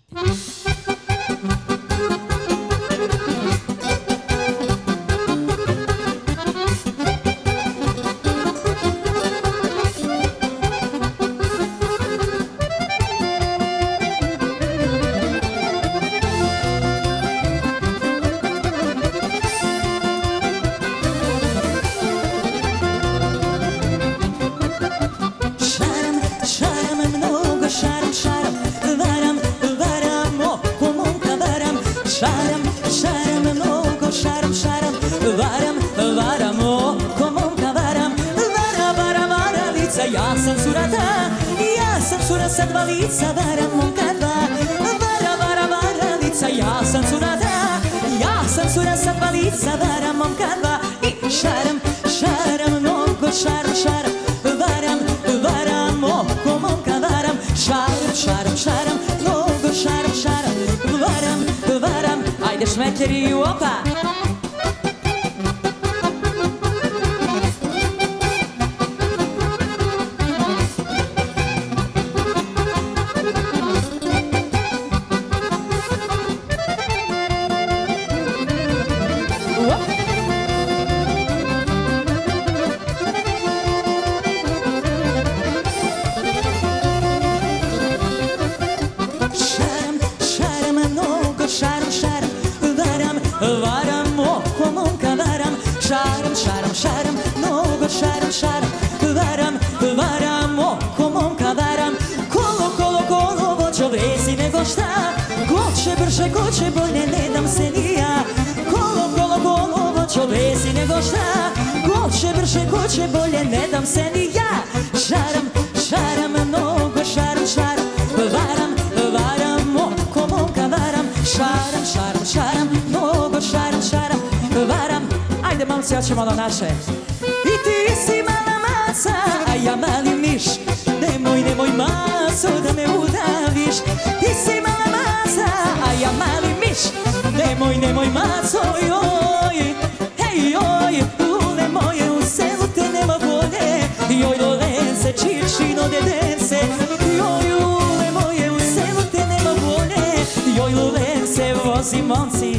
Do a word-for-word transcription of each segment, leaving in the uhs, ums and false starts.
Ja sam cura ta, ja sam cura sa dva lica, varam momka dva. Vara, vara, varalica, ja sam cura ta, ja sam cura sa dva lica, varam momka dva. I šaram, šaram, mnogo šaram, šaram, varam, varam, oko momka varam. Šaram, šaram, šaram, mnogo šaram, šaram, varam, varam. Ajde šmeteri, opa! Šaram, šaram, šaram, mnogo šaram, šaram, varam, varam, oko momka varam. Kolo, kolo, kolo, vođo vrezi nego šta, ko će brže, ko će bolje, ne dam se ni ja. Kolo, kolo, kolo, vođo vrezi nego šta, ko će brže, ko će bolje, ne dam se ni ja. Šaram, šaram, mnogo šaram, šaram, varam, varam, oko momka varam. Šaram, šaram, šaram, mnogo šaram, šaram, varam. Ajde momci, hoćemo na naše. I ti si mala maca, a ja mali miš. Nemoj, nemoj maco da me udaviš. Ti si mala maca, a ja mali miš. Nemoj, nemoj maco, joj. Hej, joj, lule moje, u selu te nema volje. Joj, dolence, čičino dedence. Joj, lule moje, u selu te nema volje. Joj, lulence, vozi momci.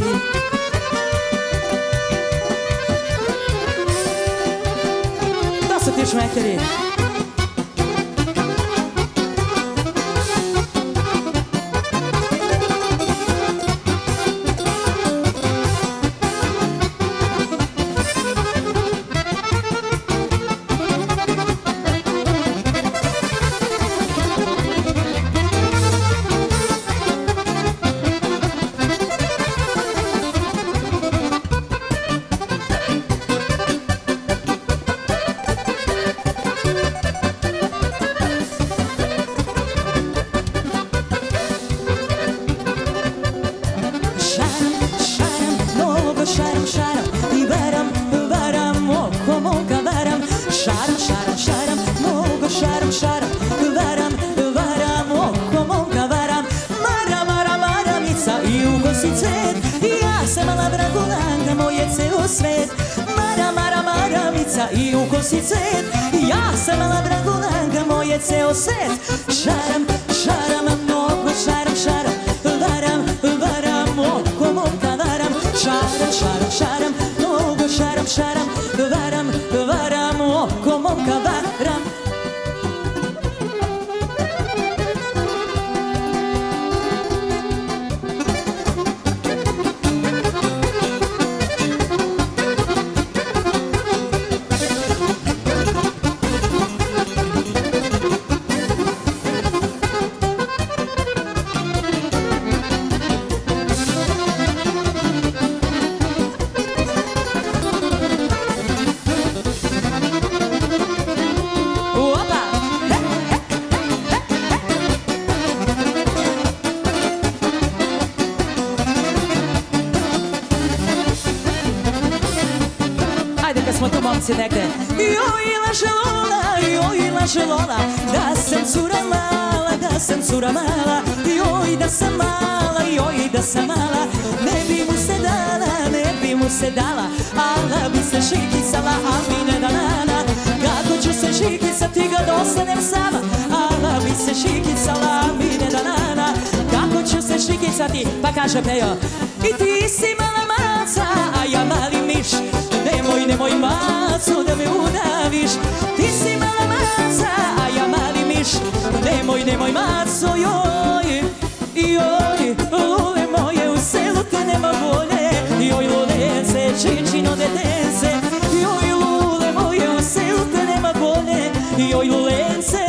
Šmeteri. Ja sam mala vragulanga, moje ceo svet. Mara, mara, maramica i u kosi cvet. Ja sam mala vragulanga, moje ceo svet. Šaram, šaram, mnogo šaram, šaram, varam, varam, oko momka varam. Šaram, šaram, šaram, mnogo šaram, šaram, varam, varam, oko momka varam. Smo tu momci negde. Joj, laže Lola, joj, laže Lola, da sam cura mala, da sam cura mala. Joj, da sam mala, joj, da sam mala. Ne bi mu se dala, ne bi mu se dala, ala bi se šikicala, a mi ne da nana. Kako ću se šikicati kad ostanem sama, ala bi se šikicala, a mi ne da nana. Kako ću se picati, pa kaže Pejo. I ti si mala maca, a ja mali miš. Nemoj, nemoj maco da me udaviš. Ti si mala maca, a ja mali miš. Nemoj, nemoj maco, joj. Joj, lule moje, u selu te nema volje. Joj, lulece, čičino detence. Joj, lule moje, u selu te nema volje. Joj, lulece,